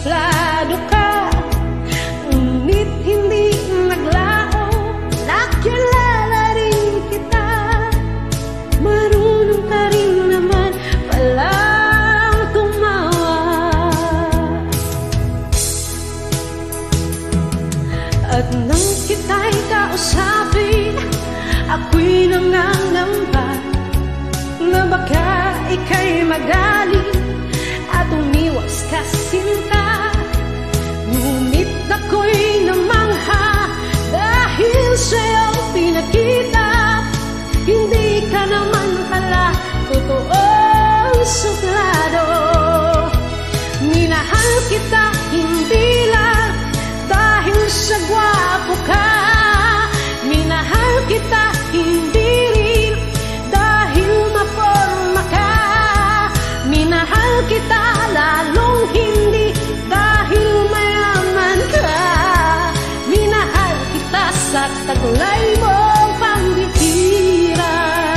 suplado ka, ngunit hindi naglao. Nakilala rin kita, marunong ka rin naman palang tumawa. At nang kita'y kausapin, ako'y nangangamba na baka ika'y magaling at umiwas ka sinta. Ngunit ako'y namangha dahil sa'yo pinakita, hindi ka naman pala totoong suplado. Minahal kita hindi lang dahil sa gwapo ka, minahal kita hindi rin dahil maporma ka, minahal kita lalong hindi dahil mayaman ka, minahal kita sa taglay mong pambihira.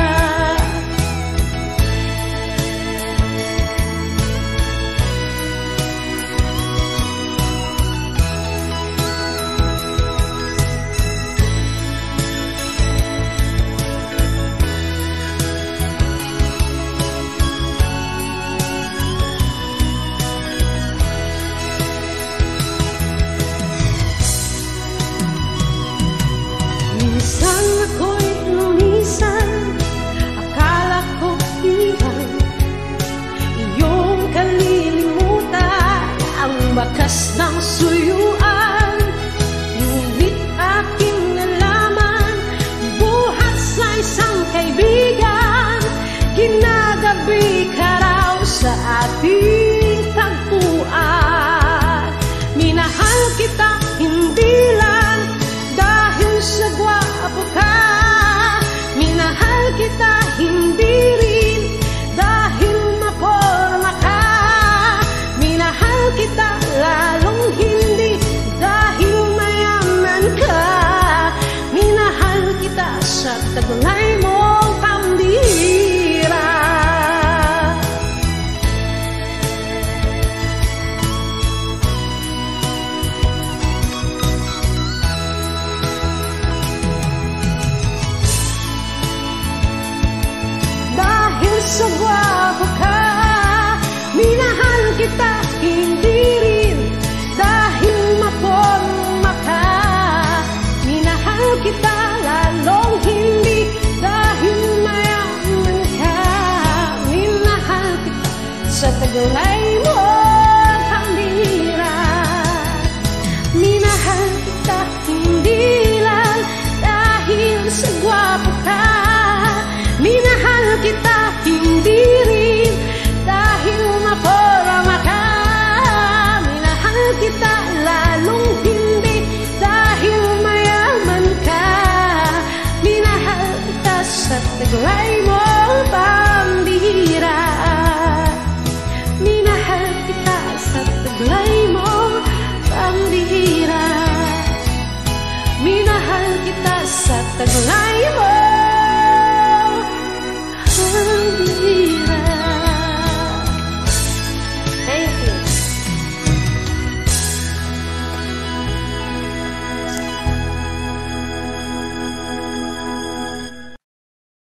Minsan ako'y lumisan, akala ko hirang iyong kalilimutan ang bakas ng suyuan. Ngunit aking nalaman, buhat sa isang kaibigan, ginagabi ka raw sa ating tagpuan. Minahal kita hindi lang dahil sa gwapo ka, minahal kita hindi rin dahil maporma ka, minahal kita lalong hindi dahil mayaman ka, minahal kita sa taglay mong pambihira. Sa gwapo ka, minahal kita hindi rin dahil maporma ka, minahal kita lalong hindi dahil mayaman ka, minahal kita sa taglay mo pambihira. Minahal kita hindi lang dahil sa gwapo ka, minahal kita hindi rin dahil maporma ka, minahal kita lalong hindi dahil mayaman ka, minahal kita sa taglay mong pambihira. Minahal kita sa taglay mong pambihira. Minahal kita sa taglay